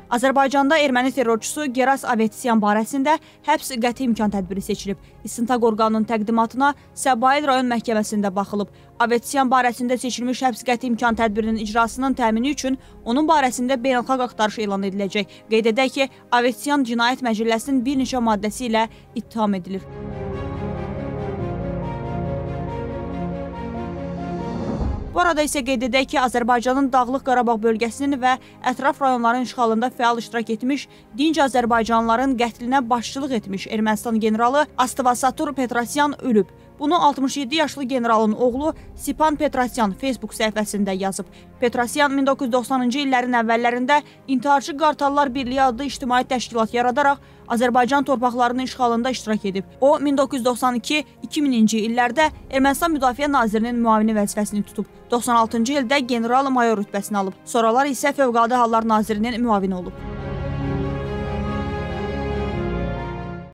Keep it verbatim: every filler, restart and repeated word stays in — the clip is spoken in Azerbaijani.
Azərbaycanda erməni terrorçusu Geras Avetsyan barəsində həbs qəti imkan tədbiri seçilib. İstintaq orqanının təqdimatına Səbail rayon məhkəməsində baxılıb. Avetsyan barəsində seçilmiş həbs qəti imkan tədbirinin icrasının təmini üçün onun barəsində beynəlxalq axtarış elan ediləcək. Qeyd edək ki, Avetsyan Cinayət Məcəlləsinin bir neçə maddəsi ilə ittiham edilir. Bu arada isə qeyd edək ki, Azərbaycanın Dağlıq Qarabağ bölgəsinin və ətraf rayonların işğalında fəal iştirak etmiş, dinc Azərbaycanlıların qətlinə başçılıq etmiş Ermənistan generalı Astivasatur Petrosyan ölüb. Bunu altmış yeddi yaşlı generalın oğlu Sipan Petrosyan Facebook səhifəsində yazıb. Petrosyan min doqquz yüz doxsanıncı illərin əvvəllərində İntiharçı Qartallar Birliyi adlı ictimai təşkilat yaradaraq Azərbaycan torpaqlarının işğalında iştirak edib. O, min doqquz yüz doxsan iki iki minci illərdə Ermənistan Müdafiə Nazirinin müavini vəzifəsini tutub. doxsan altıncı ildə general-mayor rütbəsini alıb. Sonralar isə Fövqəladə Hallar Nazirinin müavini olub.